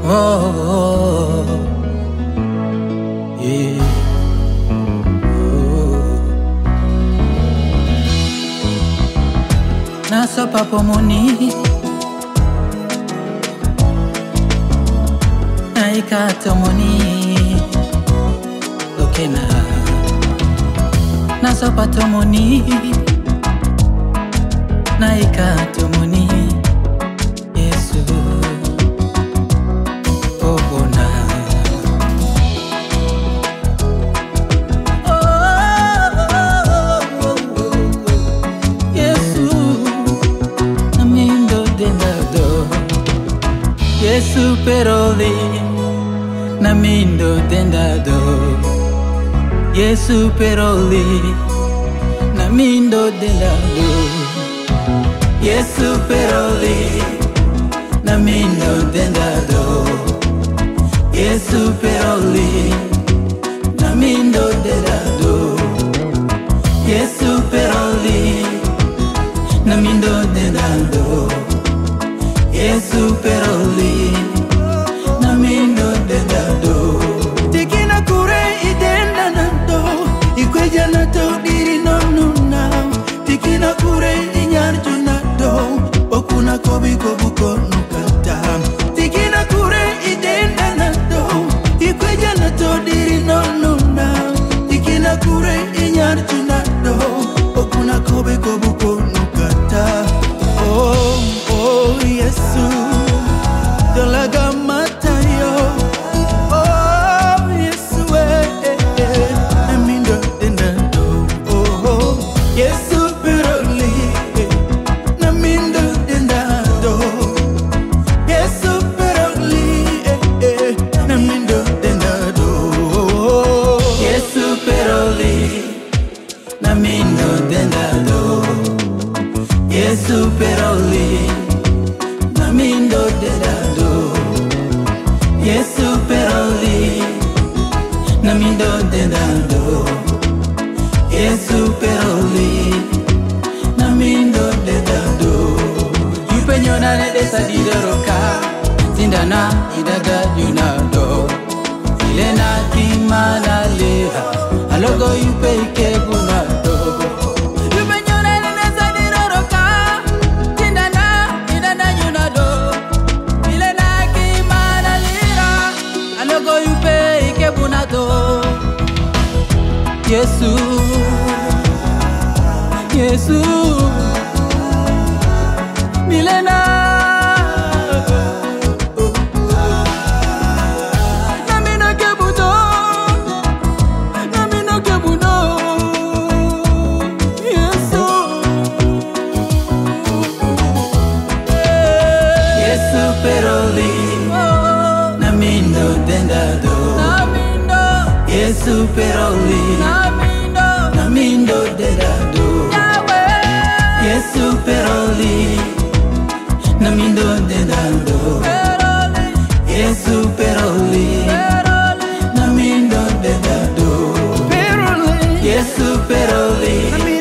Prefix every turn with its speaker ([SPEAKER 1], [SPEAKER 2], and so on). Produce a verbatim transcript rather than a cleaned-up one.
[SPEAKER 1] Oh, yeah. Oh. Nasa papomoni Naikatomoni Lokena Nasa patomoni Naikatomoni Yesu Obona Oh Yesu Mindo Denda do Yesu Peroling na Mindo Denda do Yesu Peroling na Mindo Denda do Yesu Peroling na Mindo Denda do Yesu Peroling na Mindo Denda do Yesu Peroling na Mindo Denda do Yesu Peroling na Mindo Denda do Tikina kure idenda nando Ikweja nato diri nonu now Tikina kure inyarju nato Okuna kobi kobuko nukata Tikina kure idenda nando Ikweja nato diri nonu now Tikina kure inyarju nato Okuna kobi kobuko nukata Oh, oh, Yesu Dolaga matayo Oh, Yesu eh, eh Mindo Denda do Oh, oh Yesu Peroling na Mindo Denda do Yesu Peroling eh, eh na Mindo Denda do Yesu Peroling na Mindo Denda do Yesu Peroling na Mindo Denda do Yesu Peroling na Mindo Denda do Yesu Peroling na Mindo Denda do Yupenyo na nedesa dideroka Tindana idaga yunado Ilena kimana leha Alogo yupe ike bunado Yesu, Yesu, Milena, Namino kebudo, Namino kebudo, Yesu, Yesu Peroling, Namindo Denda do, Yesu Peroling, na Mindo Denda do Yesu Peroling na Mindo Denda do Yesu Peroling na Mindo Denda do Yesu Peroling